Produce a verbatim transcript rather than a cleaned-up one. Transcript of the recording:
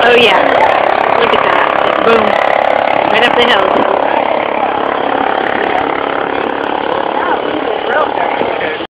Oh yeah. Look at that. Boom. Right up the hill.